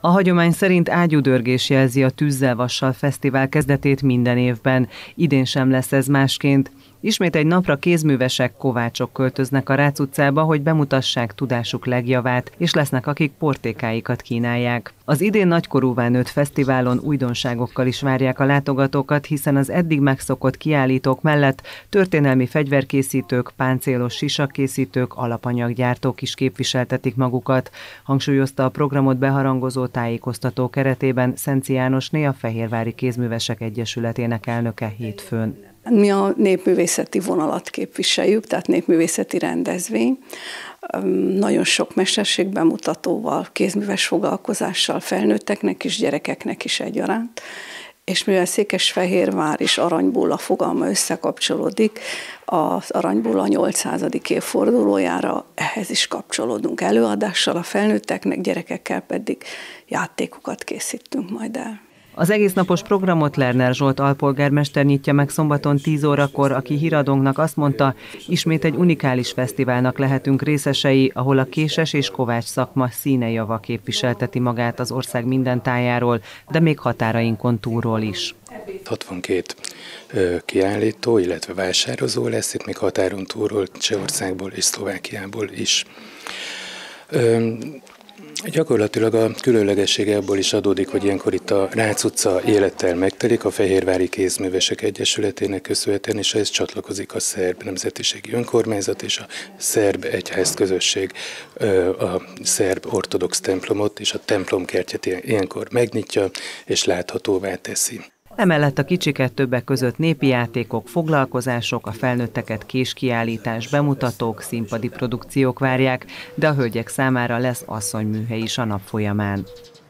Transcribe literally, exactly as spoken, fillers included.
A hagyomány szerint ágyúdörgés jelzi a Tűzzel-vassal fesztivál kezdetét minden évben. Idén sem lesz ez másként. Ismét egy napra kézművesek, kovácsok költöznek a Rácz utcába, hogy bemutassák tudásuk legjavát, és lesznek, akik portékáikat kínálják. Az idén nagykorúvá nőtt fesztiválon újdonságokkal is várják a látogatókat, hiszen az eddig megszokott kiállítók mellett történelmi fegyverkészítők, páncélos sisakkészítők, alapanyaggyártók is képviseltetik magukat, hangsúlyozta a programot beharangozó tájékoztató keretében Szenci Jánosné, a Fehérvári Kézművesek Egyesületének elnöke hétfőn. Mi a népművészeti vonalat képviseljük, tehát népművészeti rendezvény. Nagyon sok mesterségbemutatóval, kézműves foglalkozással, felnőtteknek és gyerekeknek is egyaránt. És mivel Székesfehérvár és Aranybulla fogalma összekapcsolódik, az Aranybulla nyolcszázadik évfordulójára ehhez is kapcsolódunk előadással, a felnőtteknek, gyerekekkel pedig játékokat készítünk majd el. Az egésznapos programot Lerner Zsolt alpolgármester nyitja meg szombaton tíz órakor, aki híradónknak azt mondta, ismét egy unikális fesztiválnak lehetünk részesei, ahol a késes és kovács szakma színejava képviselteti magát az ország minden tájáról, de még határainkon túlról is. hatvankét kiállító, illetve vásározó lesz, itt még határon túlról, Csehországból és Szlovákiából is. Gyakorlatilag a különlegessége abból is adódik, hogy ilyenkor itt a Rácz utca élettel megtelik, a Fehérvári Kézművesek Egyesületének köszönhetően, és ehhez csatlakozik a szerb nemzetiségi önkormányzat és a szerb egyházközösség, a szerb ortodox templomot és a templomkertjét ilyenkor megnyitja és láthatóvá teszi. Emellett a kicsiket többek között népi játékok, foglalkozások, a felnőtteket késkiállítás, bemutatók, színpadi produkciók várják, de a hölgyek számára lesz asszonyműhely is a nap folyamán.